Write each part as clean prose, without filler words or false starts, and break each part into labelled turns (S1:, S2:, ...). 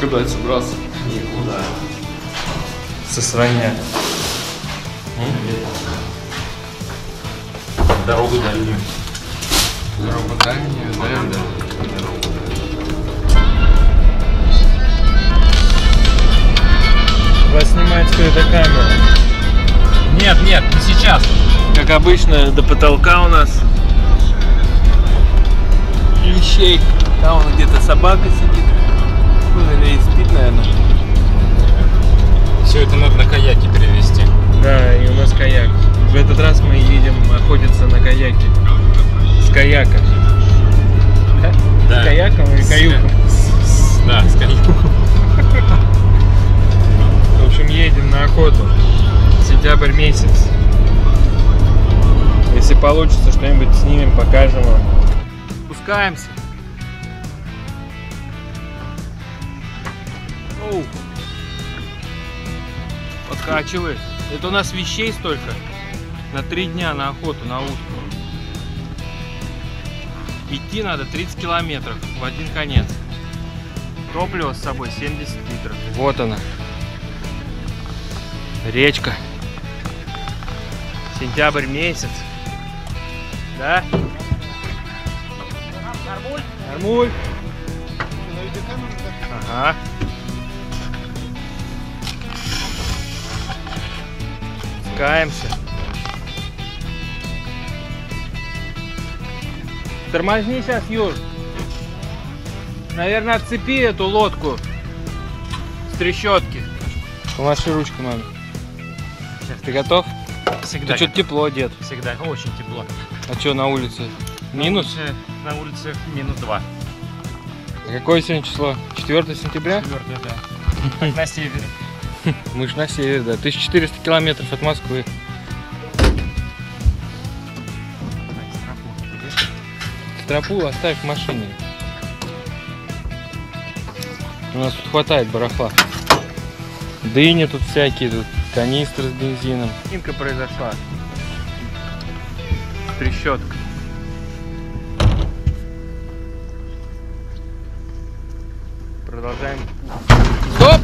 S1: Когда собрался?
S2: Никуда.
S1: Сосрания.
S2: Дорогу дальнюю.
S1: Дорогу дальнюю, да? Вас снимает скрытая камера.
S2: Нет, нет, не сейчас.
S1: Как обычно, до потолка у нас вещей. Там вон где-то собака сидит. Ну, или спит, наверное.
S2: Все это надо на каяке перевести.
S1: Да, и у нас каяк. В этот раз мы едем охотиться на каяке. С каяка.
S2: Да.
S1: С каяком или каюком?
S2: Да, с каюком.
S1: В общем, едем на охоту. Сентябрь месяц. Если получится, что-нибудь снимем, покажем вам. Спускаемся. Оу. Подкачивает. Это у нас вещей столько. На 3 дня на охоту, на утку. Идти надо 30 километров в один конец. Топливо с собой 70 литров. Вот она. Речка. Сентябрь месяц. Да? Нормуль. Ага. Спускаемся. Тормозни сейчас, Юр. Наверное, отцепи эту лодку с трещотки. Помаши ручку, маме. Сейчас. Ты готов?
S2: Всегда.
S1: Ты что-то тепло одет.
S2: Всегда очень тепло.
S1: А что на улице? Минус?
S2: На улице -2.
S1: А какое сегодня число? 4 сентября?
S2: 4, да. Как на севере.
S1: Мы ж на севере, да. 1400 километров от Москвы. Стропу оставь в машине. У нас тут хватает барахла. Дыни тут всякие, тут канистры с бензином. Инка произошла. Трещотка. Продолжаем. Стоп!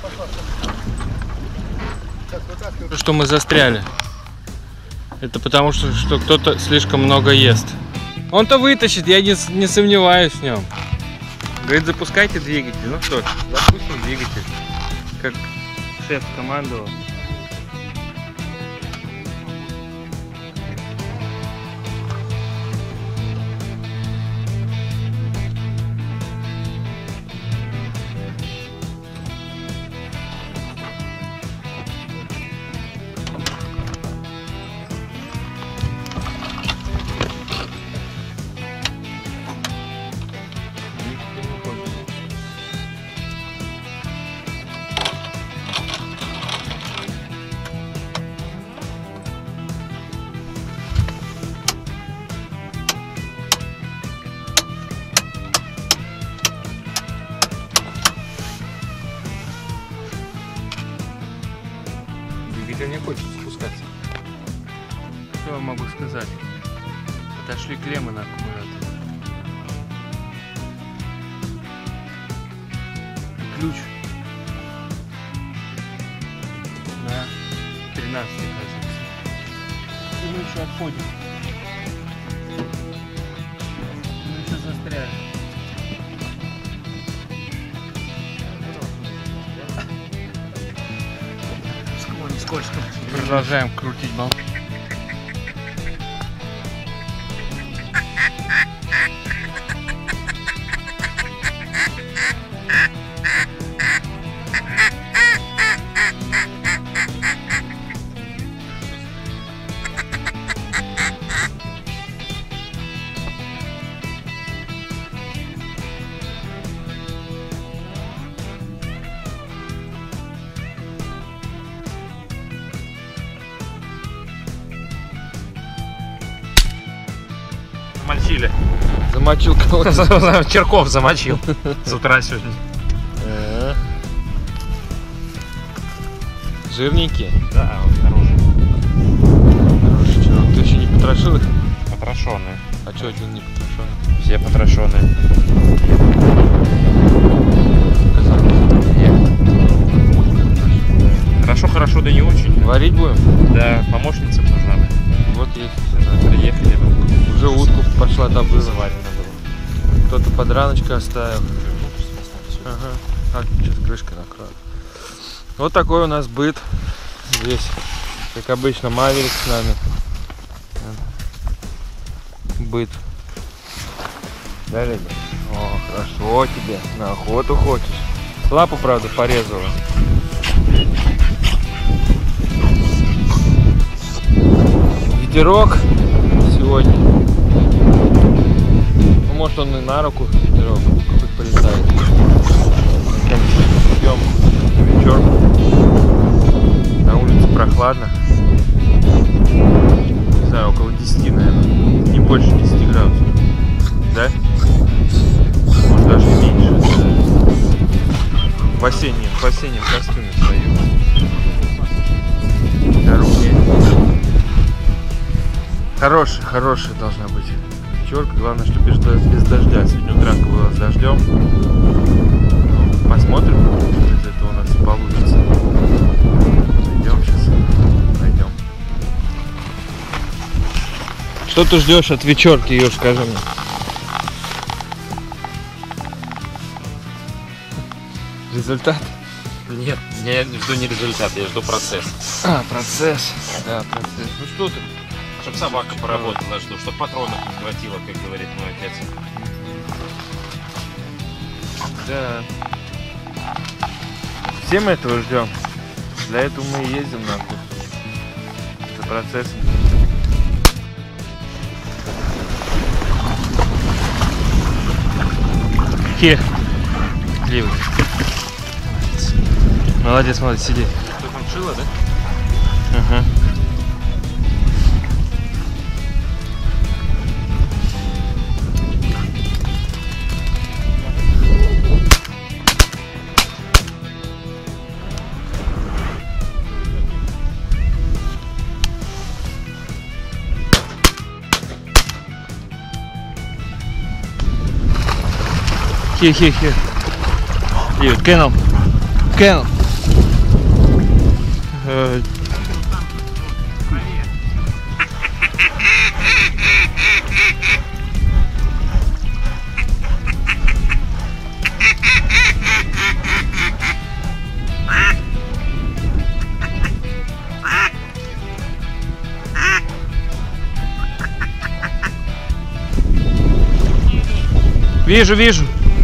S1: Что мы застряли. Это потому что кто-то слишком много ест. Он-то вытащит, я не сомневаюсь в нем. Говорит, запускайте двигатель. Ну что ж, запустим двигатель. Как шеф командовал. Не хочет спускаться. Что я могу сказать? Отошли клеммы на аккумулятор. И ключ на 13, кажется. И мы еще отходим. Мы еще застряли. Скользко. Продолжаем крутить болт.
S2: Замочили.
S1: Замочил кого-то.
S2: Черков замочил с утра сегодня.
S1: Жирненькие?
S2: Да, вот хороший.
S1: Хороший чувак. Ты еще не потрошил их?
S2: Потрошенные.
S1: А что один не потрошенный?
S2: Все потрошенные.
S1: Показалось.
S2: хорошо, да не очень.
S1: Варить будем?
S2: Да, помощница нужна бы.
S1: Вот есть.
S2: Да, приехали бы.
S1: Уже утку пошла добыла.
S2: Заварено было.
S1: Кто-то подраночка оставил. Ага. А, сейчас крышкой накроют. Вот такой у нас быт. Здесь, как обычно, Маверик с нами. Быт. Да, ребят? О, хорошо тебе. На охоту хочешь. Лапу, правда, порезала. Ветерок сегодня. Ну, может, он и на руку ветерок хоть полетает. Идем на вечерку. На улице прохладно. Не знаю, около 10, наверное. Не больше 10 градусов. Да? Может, даже и меньше. В осеннем костюме стою. Дороги. Хорошая должна быть вечерка. Главное, что без дождя. Сегодня утрянка была с дождем. Посмотрим, что из этого у нас получится. Идем сейчас, найдем. Что ты ждешь от вечерки, Юр, скажи мне? Результат?
S2: Нет, я не жду не результат, я жду процесс.
S1: А, процесс. Да, процесс. Ну что ты?
S2: Чтоб собака поработала, жду, чтоб патронов не хватило, как говорит мой отец.
S1: Да. Все мы этого ждем. Для этого мы и ездим нахуй. За процессом. Ливый. Молодец, сиди.
S2: Что там шило, да?
S1: Ага. Here. You canal. Вижу.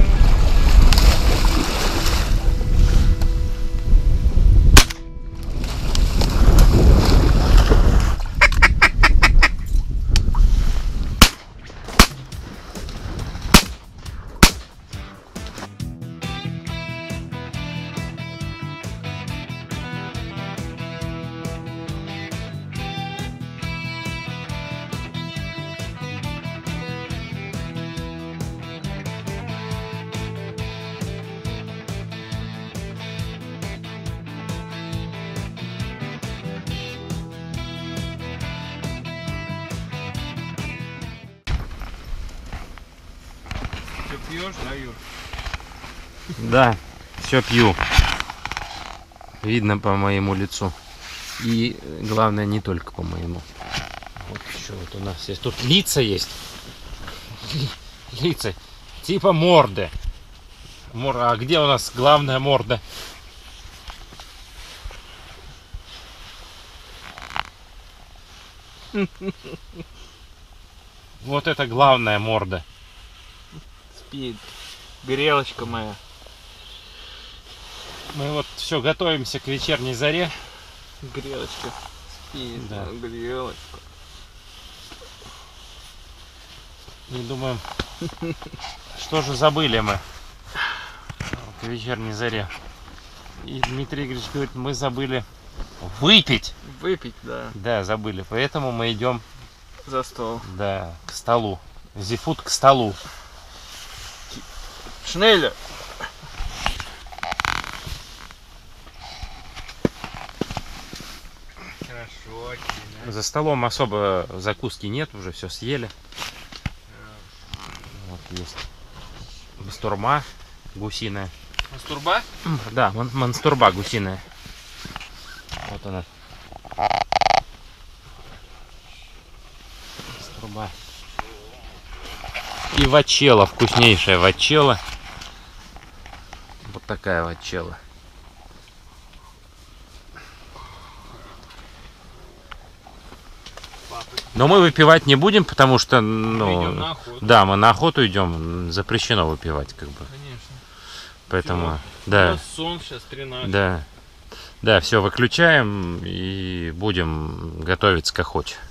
S1: Пьешь, да, Юр?
S2: Да, все пью. Видно по моему лицу. И главное, не только по моему. Вот что вот у нас есть. Тут лица есть. Лица. Типа морды. А где у нас главная морда? Вот это главная морда.
S1: Спит. Грелочка моя.
S2: Мы вот все готовимся к вечерней заре.
S1: Грелочка. Спит.
S2: Да.
S1: Грелочка.
S2: И думаем, что же забыли мы к вечерней заре. И Дмитрий Игоревич говорит, мы забыли выпить.
S1: Выпить, да.
S2: Да, забыли. Поэтому мы идем
S1: за стол.
S2: Да, к столу. Зифут к столу.
S1: Шнеля. Хорошо.
S2: За столом особо закуски нет, уже все съели. Вот есть бастурма гусиная.
S1: Мастурба?
S2: Да, монстурба гусиная. Вот она. Труба. И вачела, вкуснейшая вачела. Вот такая вачела. Но мы выпивать не будем, потому что, ну,
S1: идем на охоту.
S2: Да, мы на охоту идем, запрещено выпивать, как бы.
S1: Конечно.
S2: Поэтому,
S1: У
S2: да,
S1: нас сон сейчас 13.
S2: да, да, все выключаем и будем готовиться к охоте.